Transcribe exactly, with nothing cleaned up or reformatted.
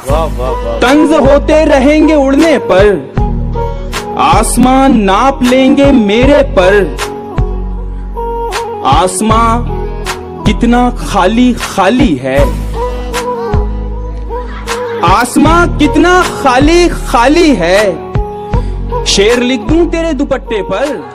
वाह वाह वाह। तंज होते रहेंगे उड़ने पर, आसमान नाप लेंगे मेरे पर। आसमां कितना खाली खाली है, आसमां कितना खाली खाली है। शेर लिख दूं तेरे दुपट्टे पर,